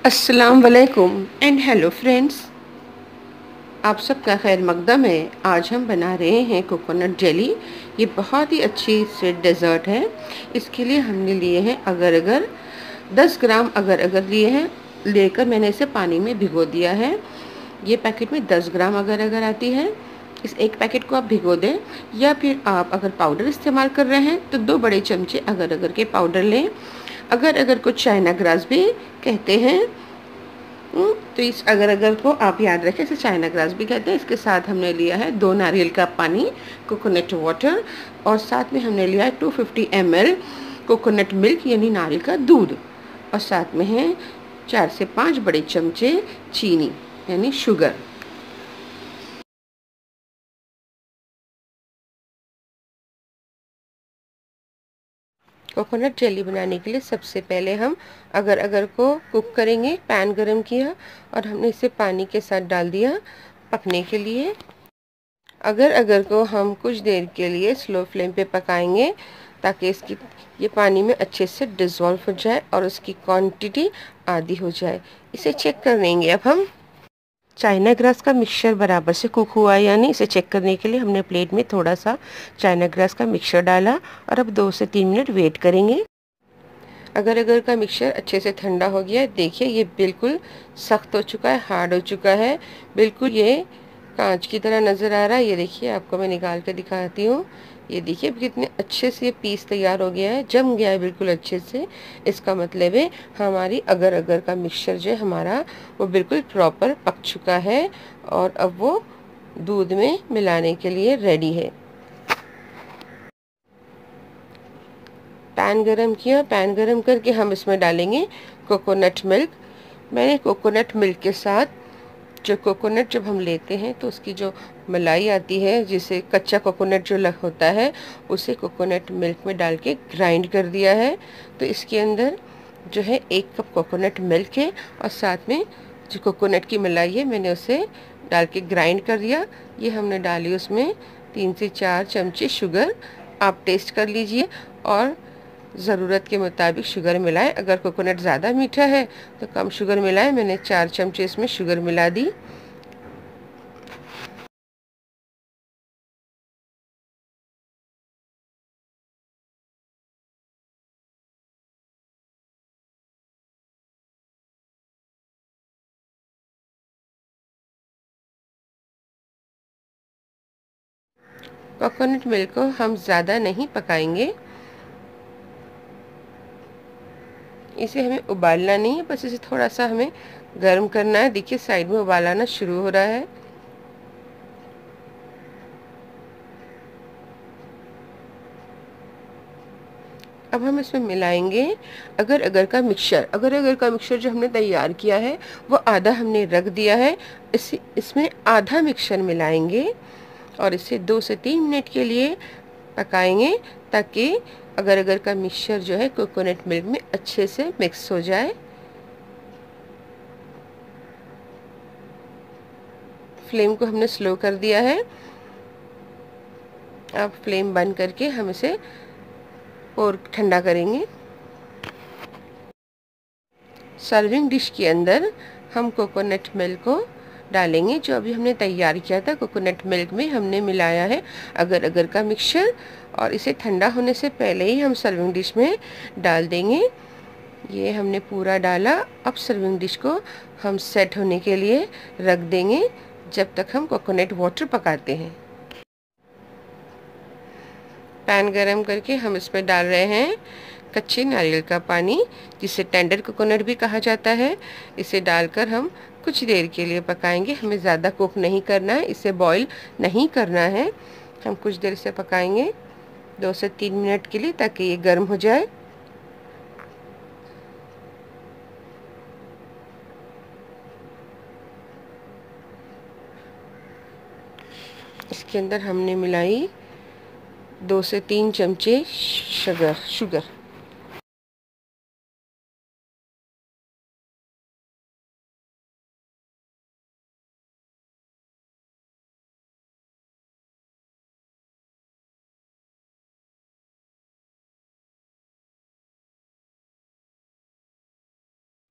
अस्सलाम वालेकुम and hello friends. आप सबका खैर मकदम है। आज हम बना रहे हैं कोकोनट जेली। ये बहुत ही अच्छी स्वीट डेज़र्ट है। इसके लिए हमने लिए हैं अगर अगर 10 ग्राम अगर अगर लिए हैं। लेकर मैंने इसे पानी में भिगो दिया है। ये पैकेट में 10 ग्राम अगर अगर आती है। इस एक पैकेट को आप भिगो दें, या फिर आप अगर पाउडर इस्तेमाल कर रहे हैं तो 2 बड़े चमचे अगर अगर के पाउडर लें। अगर अगर को चाइना ग्रास भी कहते हैं। तो इस अगर अगर को आप याद रखें, इसे चाइना ग्रास भी कहते हैं। इसके साथ हमने लिया है 2 नारियल का पानी, कोकोनट वाटर, और साथ में हमने लिया है 250 ml कोकोनट मिल्क यानी नारियल का दूध, और साथ में है 4 से 5 बड़े चमचे चीनी यानी शुगर। कोकोनट जेली बनाने के लिए सबसे पहले हम अगर अगर को कुक करेंगे। पैन गरम किया और हमने इसे पानी के साथ डाल दिया पकने के लिए। अगर अगर को हम कुछ देर के लिए स्लो फ्लेम पे पकाएंगे ताकि इसकी ये पानी में अच्छे से डिज़ोल्व हो जाए और उसकी क्वांटिटी आधी हो जाए। इसे चेक कर लेंगे। अब हम चाइना ग्रास का मिक्सचर बराबर से कुक हुआ या नहीं, इसे चेक करने के लिए हमने प्लेट में थोड़ा सा चाइना ग्रास का मिक्सचर डाला और अब 2 से 3 मिनट वेट करेंगे। अगर का मिक्सचर अच्छे से ठंडा हो गया है। देखिए ये बिल्कुल सख्त हो चुका है, हार्ड हो चुका है। बिल्कुल ये कांच की तरह नज़र आ रहा है। ये देखिए, आपको मैं निकाल कर दिखाती हूँ। ये देखिए कितने अच्छे से ये पीस तैयार हो गया है, जम गया है बिल्कुल अच्छे से। इसका मतलब है हमारी अगर का मिक्सचर जो है हमारा, वो बिल्कुल प्रॉपर पक चुका है और अब वो दूध में मिलाने के लिए रेडी है। पैन गरम किया, पैन गरम करके हम इसमें डालेंगे कोकोनट मिल्क। मैंने कोकोनट मिल्क के साथ जो कोकोनट जब हम लेते हैं तो उसकी जो मलाई आती है, जिसे कच्चा कोकोनट जो लग होता है, उसे कोकोनट मिल्क में डाल के ग्राइंड कर दिया है। तो इसके अंदर जो है 1 कप कोकोनट मिल्क है और साथ में जो कोकोनट की मलाई है मैंने उसे डाल के ग्राइंड कर दिया। ये हमने डाली उसमें 3 से 4 चमचे शुगर। आप टेस्ट कर लीजिए और ज़रूरत के मुताबिक शुगर मिलाएं। अगर कोकोनट ज़्यादा मीठा है तो कम शुगर मिलाएं। मैंने 4 चमचे इसमें शुगर मिला दी। कोकोनट मिल्क को हम ज़्यादा नहीं पकाएंगे। इसे हमें उबालना नहीं है, बस इसे थोड़ा सा हमें गर्म करना है। देखिए साइड में उबाल आना शुरू हो रहा है। अब हम इसमें मिलाएंगे अगर का मिक्सचर। अगर का मिक्सचर जो हमने तैयार किया है वो आधा हमने रख दिया है। इसमें आधा मिक्सचर मिलाएंगे और इसे 2 से 3 मिनट के लिए पकाएंगे ताकि अगर का मिक्सचर जो है कोकोनट मिल्क में अच्छे से मिक्स हो जाए। फ्लेम को हमने स्लो कर दिया है। अब फ्लेम बंद करके हम इसे और ठंडा करेंगे। सर्विंग डिश के अंदर हम कोकोनट मिल्क को डालेंगे। जो अभी हमने तैयार किया था कोकोनट मिल्क में हमने मिलाया है अगर का मिक्सचर, और इसे ठंडा होने से पहले ही हम सर्विंग डिश में डाल देंगे। ये हमने पूरा डाला। अब सर्विंग डिश को हम सेट होने के लिए रख देंगे जब तक हम कोकोनट वाटर पकाते हैं। पैन गरम करके हम इसमें डाल रहे हैं कच्चे नारियल का पानी, जिसे टेंडर कोकोनट भी कहा जाता है। इसे डालकर हम कुछ देर के लिए पकाएंगे। हमें ज़्यादा कुक नहीं करना है, इसे बॉईल नहीं करना है। हम कुछ देर से पकाएंगे 2 से 3 मिनट के लिए ताकि ये गर्म हो जाए। इसके अंदर हमने मिलाई 2 से 3 चमचे शुगर।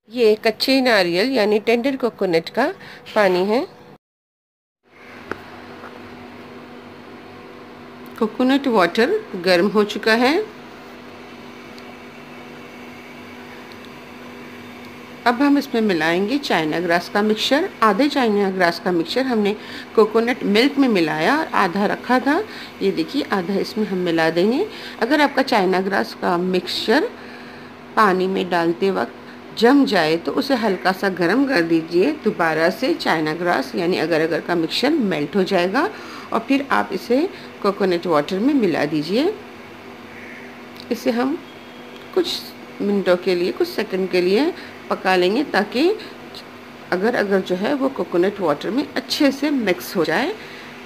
ये कच्चे नारियल यानी टेंडर कोकोनट का पानी है। कोकोनट वाटर गर्म हो चुका है। अब हम इसमें मिलाएंगे चाइना ग्रास का मिक्सचर। आधे चाइना ग्रास का मिक्सचर हमने कोकोनट मिल्क में मिलाया और आधा रखा था। ये देखिए आधा इसमें हम मिला देंगे। अगर आपका चाइना ग्रास का मिक्सचर पानी में डालते वक्त जम जाए तो उसे हल्का सा गर्म कर दीजिए दोबारा से। चाइना ग्रास यानी अगर अगर का मिक्सचर मेल्ट हो जाएगा और फिर आप इसे कोकोनट वाटर में मिला दीजिए। इसे हम कुछ मिनटों के लिए, कुछ सेकंड के लिए पका लेंगे ताकि अगर अगर जो है वो कोकोनट वाटर में अच्छे से मिक्स हो जाए।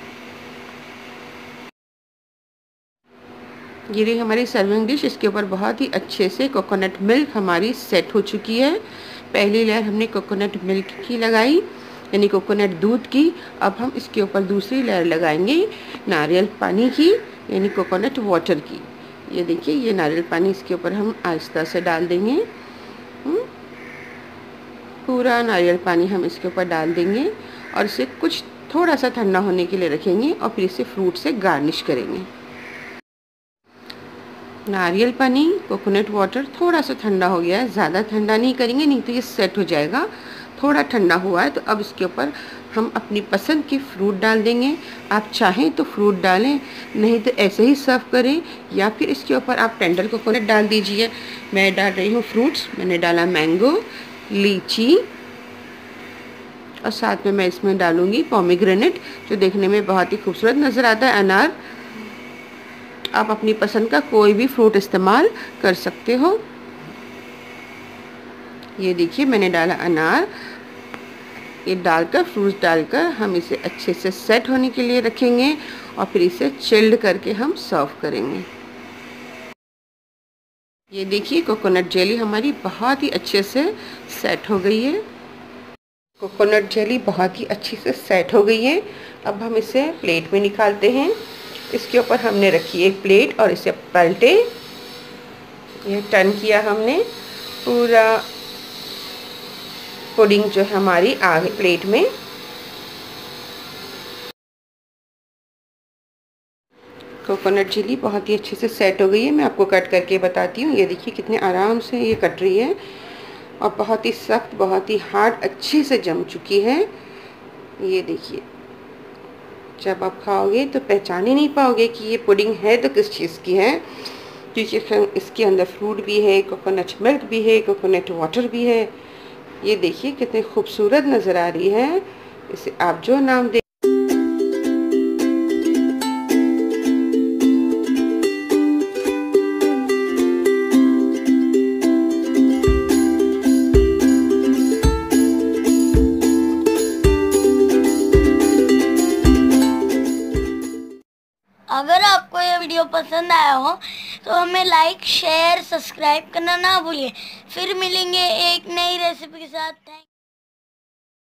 ये रही हमारी सर्विंग डिश। इसके ऊपर बहुत ही अच्छे से कोकोनट मिल्क हमारी सेट हो चुकी है। पहली लेयर हमने कोकोनट मिल्क की लगाई यानी कोकोनट दूध की। अब हम इसके ऊपर दूसरी लेयर लगाएंगे नारियल पानी की यानी कोकोनट वाटर की। ये देखिए ये नारियल पानी इसके ऊपर हम आहिस्ता से डाल देंगे। पूरा नारियल पानी हम इसके ऊपर डाल देंगे और इसे कुछ थोड़ा सा ठंडा होने के लिए रखेंगे और फिर इसे फ्रूट से गार्निश करेंगे। नारियल पानी, कोकोनट वाटर थोड़ा सा ठंडा हो गया है। ज़्यादा ठंडा नहीं करेंगे नहीं तो ये सेट हो जाएगा। थोड़ा ठंडा हुआ है तो अब इसके ऊपर हम अपनी पसंद के फ्रूट डाल देंगे। आप चाहें तो फ्रूट डालें, नहीं तो ऐसे ही सर्व करें, या फिर इसके ऊपर आप टेंडर कोकोनट डाल दीजिए। मैं डाल रही हूँ फ्रूट्स। मैंने डाला मैंगो, लीची और साथ में मैं इसमें डालूँगी पोमीग्रेनेट जो देखने में बहुत ही खूबसूरत नज़र आता है, अनार। आप अपनी पसंद का कोई भी फ्रूट इस्तेमाल कर सकते हो। ये देखिए मैंने डाला अनार। ये डालकर, फ्रूट्स डालकर हम इसे अच्छे से सेट होने के लिए रखेंगे और फिर इसे चिल्ड करके हम सर्व करेंगे। ये देखिए कोकोनट जेली हमारी बहुत ही अच्छे से सेट हो गई है। कोकोनट जेली बहुत ही अच्छे से सेट हो गई है। अब हम इसे प्लेट में निकालते हैं। इसके ऊपर हमने रखी एक प्लेट और इसे पलटे। ये टर्न किया हमने। पूरा पुडिंग जो है हमारी आ गई प्लेट में। कोकोनट जेली बहुत ही अच्छे से सेट हो गई है। मैं आपको कट करके बताती हूँ। ये देखिए कितने आराम से ये कट रही है और बहुत ही सख्त, बहुत ही हार्ड अच्छे से जम चुकी है। ये देखिए जब आप खाओगे तो पहचान ही नहीं पाओगे कि ये पुडिंग है तो किस चीज़ की है, क्योंकि इसके अंदर फ्रूट भी है, कोकोनट मिल्क भी है, कोकोनट वाटर भी है। ये देखिए कितनी खूबसूरत नज़र आ रही है। इसे आप जो नाम दे। अगर आपको ये वीडियो पसंद आया हो तो हमें लाइक, शेयर, सब्सक्राइब करना ना भूलिए। फिर मिलेंगे एक नई रेसिपी के साथ। थैंक